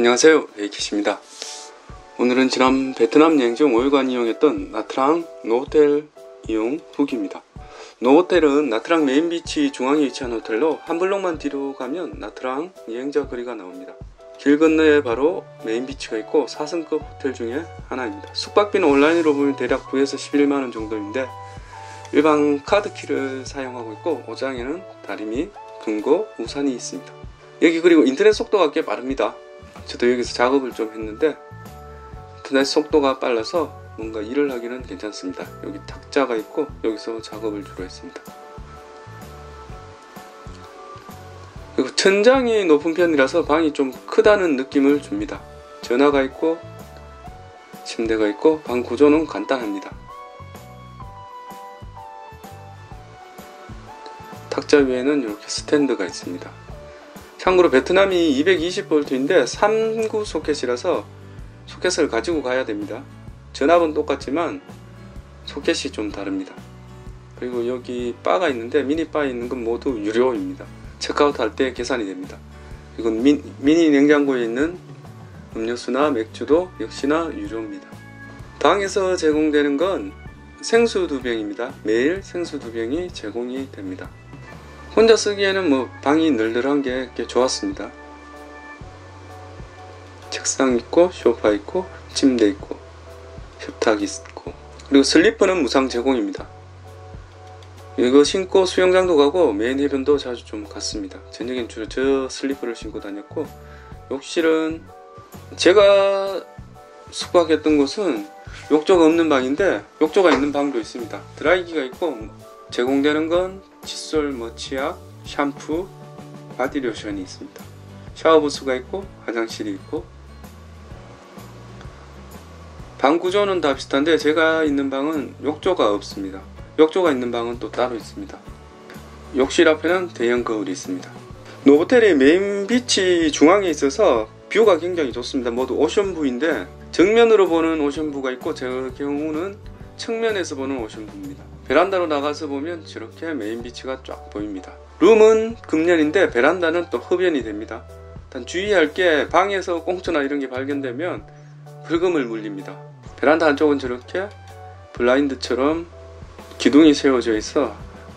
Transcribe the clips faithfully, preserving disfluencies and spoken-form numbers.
안녕하세요, 에이켓입니다. 오늘은 지난 베트남 여행 중 오 일간 이용했던 나트랑 노호텔 이용 후기입니다. 노호텔은 나트랑 메인비치 중앙에 위치한 호텔로 한 블록만 뒤로 가면 나트랑 여행자 거리가 나옵니다. 길 건너에 바로 메인비치가 있고 사 성급 호텔 중에 하나입니다. 숙박비는 온라인으로 보면 대략 구에서 십일만 원 정도인데 일반 카드키를 사용하고 있고 옷장에는 다리미, 금고, 우산이 있습니다. 여기 그리고 인터넷 속도가 꽤 빠릅니다. 저도 여기서 작업을 좀 했는데 인터넷 속도가 빨라서 뭔가 일을 하기는 괜찮습니다. 여기 탁자가 있고 여기서 작업을 주로 했습니다. 그리고 천장이 높은 편이라서 방이 좀 크다는 느낌을 줍니다. 전화가 있고 침대가 있고 방 구조는 간단합니다. 탁자 위에는 이렇게 스탠드가 있습니다. 참고로 베트남이 이백이십 볼트인데 삼 구 소켓이라서 소켓을 가지고 가야 됩니다. 전압은 똑같지만 소켓이 좀 다릅니다. 그리고 여기 바가 있는데 미니 바에 있는 건 모두 유료입니다. 체크아웃 할 때 계산이 됩니다. 그리고 미, 미니 냉장고에 있는 음료수나 맥주도 역시나 유료입니다. 방에서 제공되는 건 생수 두 병입니다. 매일 생수 두 병이 제공이 됩니다. 혼자 쓰기에는 뭐 방이 널널한 게 꽤 좋았습니다. 책상 있고 소파 있고 침대 있고 협탁 있고 그리고 슬리퍼는 무상 제공입니다. 이거 신고 수영장도 가고 메인 해변도 자주 좀 갔습니다. 저녁엔 주로 저 슬리퍼를 신고 다녔고 욕실은 제가 숙박했던 곳은 욕조가 없는 방인데 욕조가 있는 방도 있습니다. 드라이기가 있고 제공되는 건 칫솔, 뭐 치약, 샴푸, 바디로션이 있습니다. 샤워부스가 있고 화장실이 있고 방 구조는 다 비슷한데 제가 있는 방은 욕조가 없습니다. 욕조가 있는 방은 또 따로 있습니다. 욕실 앞에는 대형 거울이 있습니다. 노호텔이 메인 비치 중앙에 있어서 뷰가 굉장히 좋습니다. 모두 오션뷰인데 정면으로 보는 오션뷰가 있고 제 경우는 측면에서 보는 오션뷰입니다. 베란다로 나가서 보면 저렇게 메인 비치가 쫙 보입니다. 룸은 금연인데 베란다는 또 흡연이 됩니다. 단 주의할 게 방에서 꽁초나 이런 게 발견되면 벌금을 물립니다. 베란다 한쪽은 저렇게 블라인드처럼 기둥이 세워져 있어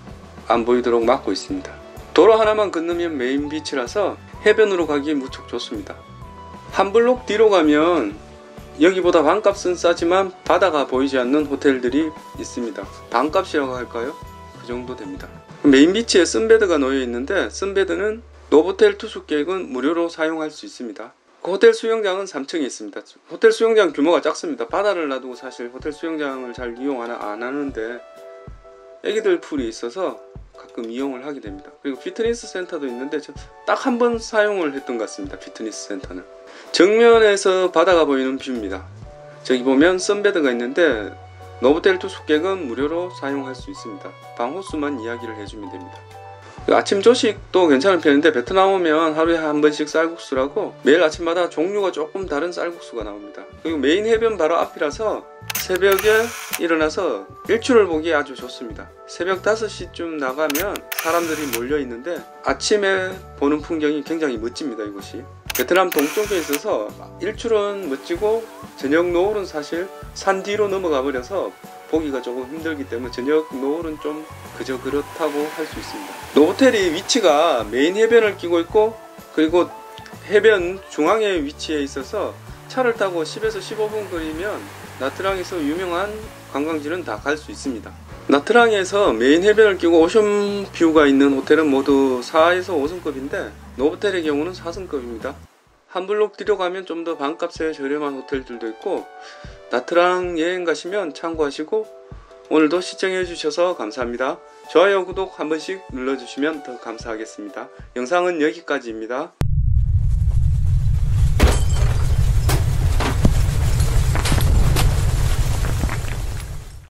안 보이도록 막고 있습니다. 도로 하나만 건너면 메인 비치라서 해변으로 가기 무척 좋습니다. 한 블록 뒤로 가면 여기보다 방값은 싸지만 바다가 보이지 않는 호텔들이 있습니다. 방값이라고 할까요? 그 정도 됩니다. 메인 비치에 선베드가 놓여 있는데 선베드는 노보텔 투숙객은 무료로 사용할 수 있습니다. 그 호텔 수영장은 삼 층에 있습니다. 호텔 수영장 규모가 작습니다. 바다를 놔두고 사실 호텔 수영장을 잘 이용 안 하는데 애기들 풀이 있어서 가끔 이용을 하게 됩니다. 그리고 피트니스 센터도 있는데 딱 한 번 사용을 했던 것 같습니다. 피트니스 센터는 정면에서 바다가 보이는 뷰입니다. 저기 보면 선베드가 있는데 노보텔 투숙객은 무료로 사용할 수 있습니다. 방 호수만 이야기를 해주면 됩니다. 아침 조식도 괜찮은 편인데 베트남 오면 하루에 한 번씩 쌀국수라고 매일 아침마다 종류가 조금 다른 쌀국수가 나옵니다. 그리고 메인 해변 바로 앞이라서 새벽에 일어나서 일출을 보기 아주 좋습니다. 새벽 다섯 시쯤 나가면 사람들이 몰려 있는데 아침에 보는 풍경이 굉장히 멋집니다. 이곳이 베트남 동쪽에 있어서 일출은 멋지고 저녁 노을은 사실 산 뒤로 넘어가 버려서 보기가 조금 힘들기 때문에 저녁 노을은 좀 그저 그렇다고 할 수 있습니다. 노호텔이 위치가 메인 해변을 끼고 있고 그리고 해변 중앙에 위치해 있어서 차를 타고 십에서 십오 분 거리면 나트랑에서 유명한 관광지는 다 갈 수 있습니다. 나트랑에서 메인 해변을 끼고 오션뷰가 있는 호텔은 모두 사에서 오 성급인데 노호텔의 경우는 사 성급입니다. 한 블록 뒤로 가면 좀 더 반값에 저렴한 호텔들도 있고 나트랑 여행 가시면 참고하시고 오늘도 시청해 주셔서 감사합니다. 좋아요, 구독 한 번씩 눌러주시면 더 감사하겠습니다. 영상은 여기까지입니다.